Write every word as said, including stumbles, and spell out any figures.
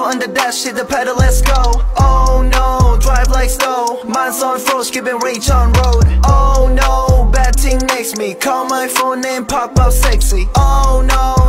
on the dash, hit the pedal, let's go. Oh no, drive like snow. Minds on froze, keeping reach on road. Oh no, bad thing next me. Call my phone and pop up sexy. Oh no,